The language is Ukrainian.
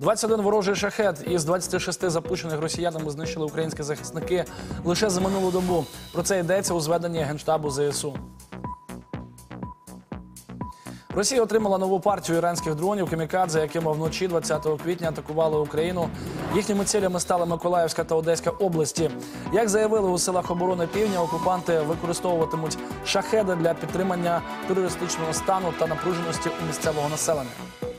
21 ворожий шахед із 26 запущених росіянами знищили українські захисники лише за минулу добу. Про це йдеться у зведенні Генштабу ЗСУ. Росія отримала нову партію іранських дронів «Камікадзе», якими вночі 20 квітня атакували Україну. Їхніми цілями стали Миколаївська та Одеська області. Як заявили у силах оборони Півдня, окупанти використовуватимуть шахеди для підтримання терористичного стану та напруженості у місцевого населення.